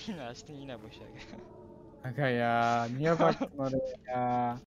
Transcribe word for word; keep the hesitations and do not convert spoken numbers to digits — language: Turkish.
Açtın yine boş aga. Aga ya niye baktın oraya ya?